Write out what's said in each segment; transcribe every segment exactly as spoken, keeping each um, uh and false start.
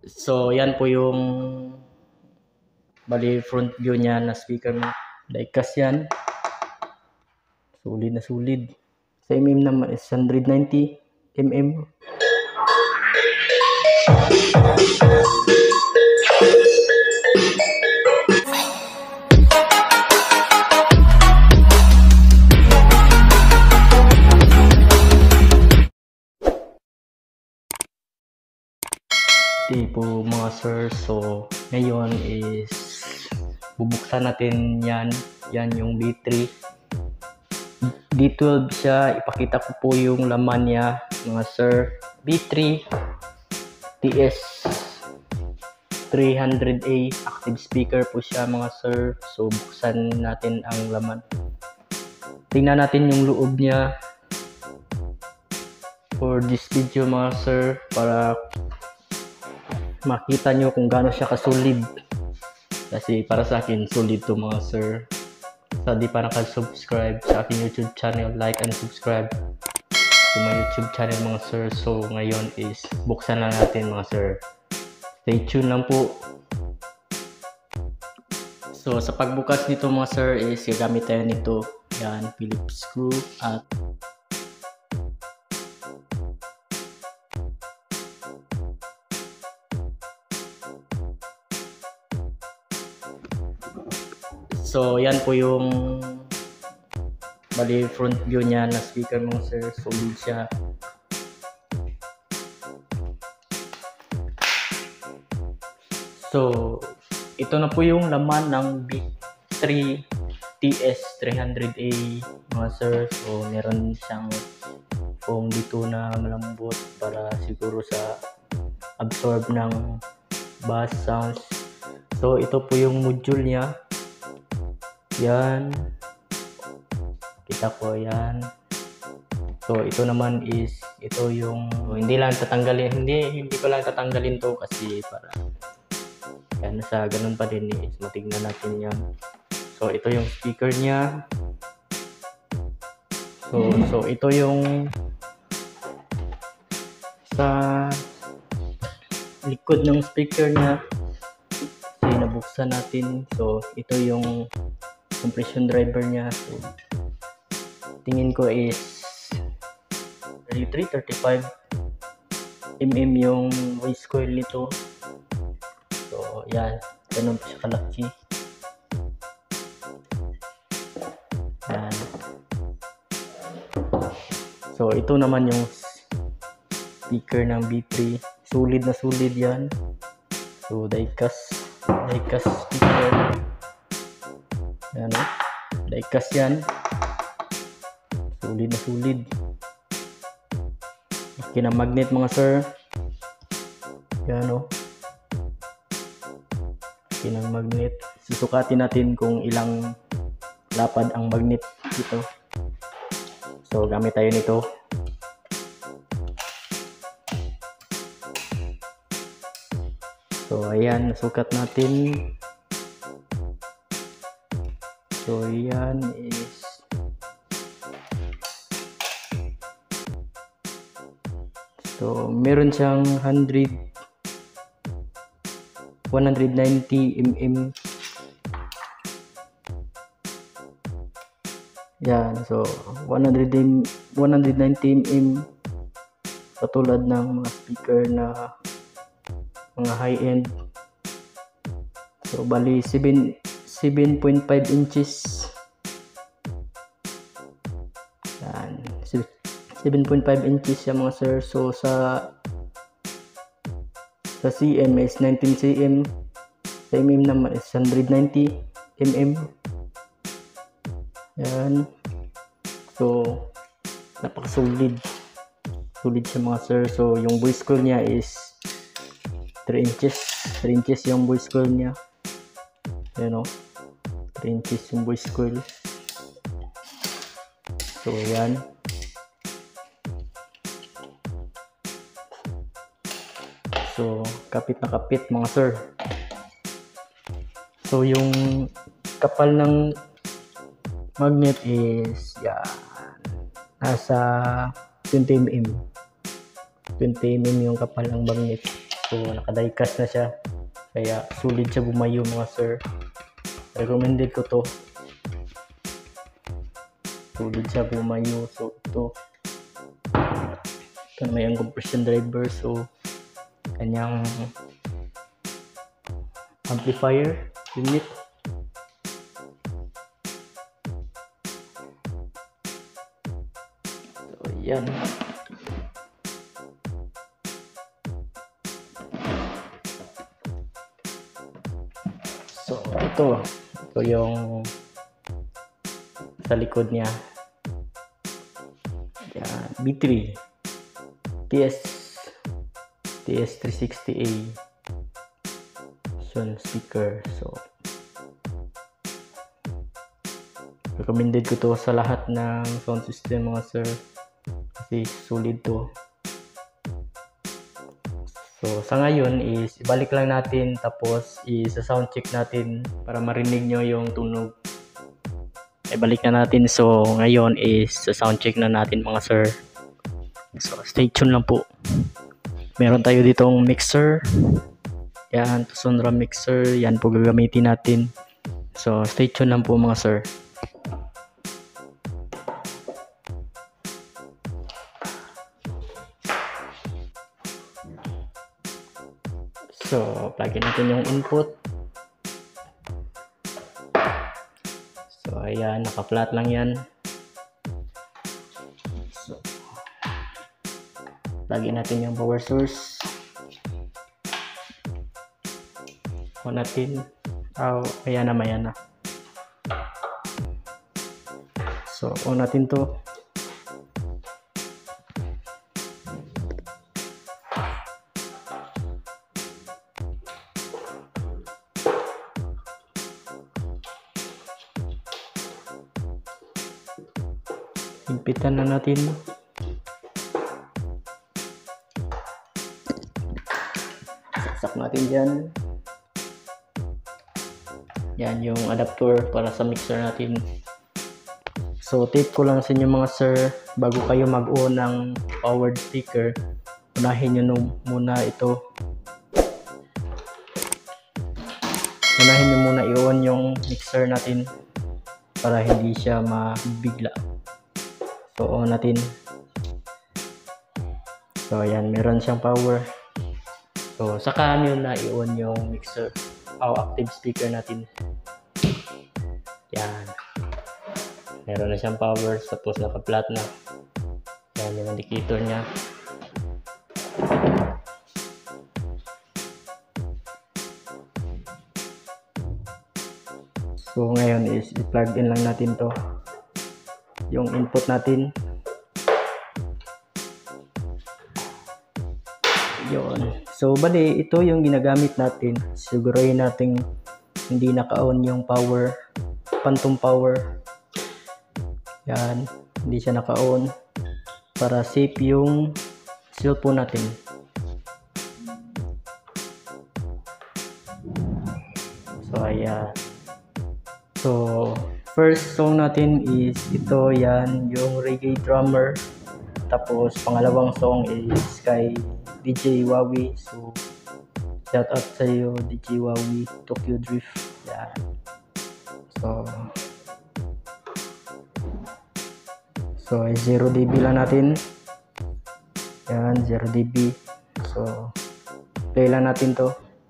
So, yan po yung bali front view niya na speaker mo. Diecast yan. Solid na solid. Sa mm naman is one ninety millimeters. Di po mga sir, so ngayon is bubuksan natin yan. Yan yung B three. D twelve siya, ipakita ko po yung laman niya mga sir. B three T S three hundred A active speaker po siya mga sir. So buksan natin ang laman. Tingnan natin yung loob niya for this video mga sir, para makita nyo kung gaano siya kasolid. Kasi para sa akin solid to mga sir. Sa di pa nakasubscribe sa aking YouTube channel, like and subscribe to my YouTube channel mga sir. So ngayon is buksan na natin mga sir. Stay tuned lang po. So sa pagbukas nito mga sir is gagamit tayo nito. Yan, Phillips screw at so yan po yung bali front view niya na speaker mga sir. Solid siya. So ito na po yung laman ng B three T S three hundred A mga sir. So meron siyang foam dito na malambot para siguro sa absorb ng bass sounds. So ito po yung module niya. Yan, kita ko yan. So ito naman is ito yung oh, hindi lang tatanggalin, hindi hindi ko lang tatanggalin to kasi para yan sa ganun pa din is matignan natin yan. So ito yung speaker niya. So so ito yung sa likod ng speaker niya. So nabuksan natin. So ito yung compression driver niya. So tingin ko is three thirty-five millimeters yung voice coil nito. So yan, ganun po siya kalaki. Yan. So ito naman yung speaker ng B three. Solid na solid yan. So diecast diecast speaker. Yan o, diecast yan. Solid na solid. Laki na magnet mga sir. Yan o, laki ng magnet. Susukatin natin kung ilang lapad ang magnet dito. So gamit tayo nito. So ayan, nasukat natin. So yan is so meron siyang one ninety millimeters. Yan, so one ninety millimeters, katulad ng mga speaker na mga high end. So bali seven point five inches. Yan, seven point five inches siya mga sir. So sa sa C M is nineteen centimeters. Sa mm naman is one ninety millimeters. Yan. So napaka-solid. Solid siya mga sir. So yung voice coil niya is three inches. three inches yung voice coil niya. Yan o, three inches yung voice coil. So yan. So kapit na kapit mga sir. So yung kapal ng magnet is yan, nasa twenty millimeters. twenty millimeters yung kapal ng magnet. So naka-diecast na siya, kaya sulit siya bumayo mga sir. Recommended ko to, sulit siya bumayo. So ito, ito may ang compression driver, so kanyang amplifier unit. So yan. So ito, ito yung sa likod niya. Yan, B three T S T S three sixty A sound speaker. So recommended ko to sa lahat ng sound system mga sir, kasi solid to. So sa ngayon is ibalik lang natin, tapos isa-sound check natin para marinig nyo yung tunog. Ibalik na natin. So ngayon is sa-sound check na natin mga sir. So stay tuned lang po. Meron tayo ditong mixer. Yan, Sonora mixer. Yan po gagamitin natin. So stay tuned lang po mga sir. So, plugin natin yung input. So, ayan, naka-flat lang yan. So, plugin natin yung power source. On natin. Oh, ayan na, ayan na. So, on natin to. Himpitan na natin. Saksak natin dyan. Yan yung adapter para sa mixer natin. So tip ko lang sa inyo mga sir, bago kayo mag-on ng powered speaker, unahin nyo muna ito. Unahin nyo muna i-on yung mixer natin para hindi siya mabigla. So on natin. So ayan, meron siyang power. So saka nyo na i-on yung mixer o active speaker natin. Yan, meron na siyang power, tapos naka-flat na. Yan yung indicator nya. So ngayon is i-plug in lang natin to, yung input natin. Yun. So bali ito yung ginagamit natin. Sigurahin natin hindi naka-on yung power, phantom power. Yan, hindi siya naka-on para safe yung cellphone natin. So ayan. So first song natin is ito, yan yung Reggae Drummer. Tapos pangalawang song is kay D J Wawi. So shout out sa iyo D J Wawi, Tokyo Drift. Yan. So So zero D B lang natin. Yan, zero D B. So play lang natin to.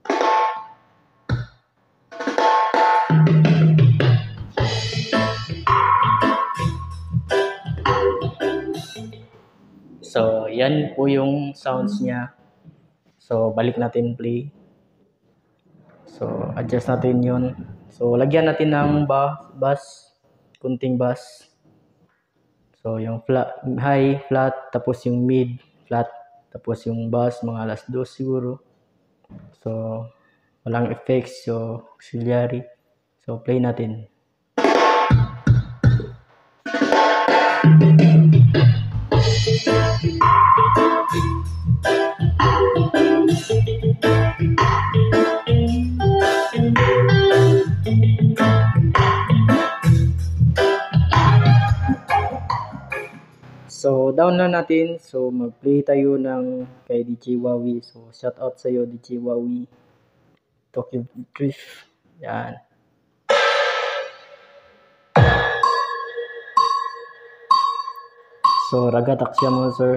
So, yan po yung sounds niya. So, balik natin play. So, adjust natin yun. So, lagyan natin ng ba bass, kunting bass. So, yung flat, high, flat, tapos yung mid, flat, tapos yung bass, mga alas dos siguro. So, walang effects, so, auxiliary. So, play natin. So down countdown na natin. So mag-play tayo ng kay D J Wawi. So shout out sa iyo D J Wawi. Tokyo Drift. Yan. So ragatak siya mga sir.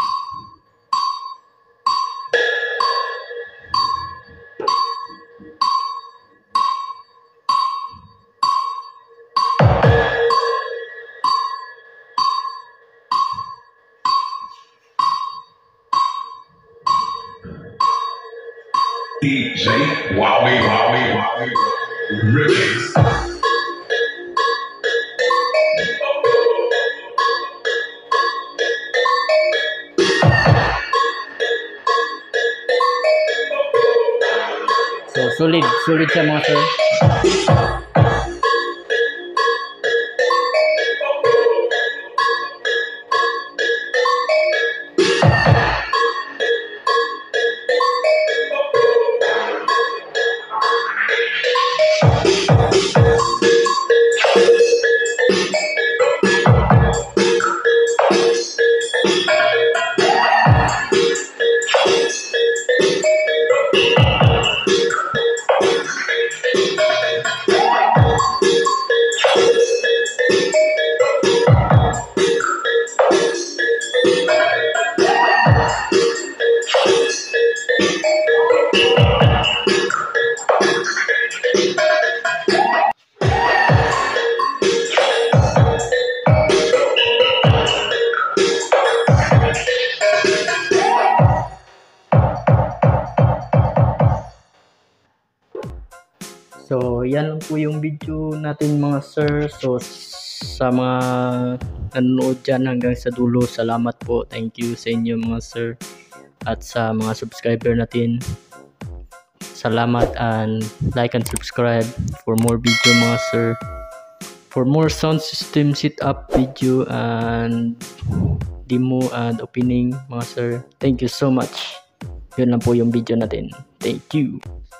D J Wawi Wawi Wawi Remix. So solid, solid siya mga sir. So, yan lang po yung video natin mga sir. So, sa mga nanonood dyan hanggang sa dulo, salamat po. Thank you sa inyo mga sir. At sa mga subscriber natin, salamat, and like and subscribe for more video mga sir. For more sound system setup video and demo and opening mga sir. Thank you so much. Yun lang po yung video natin. Thank you.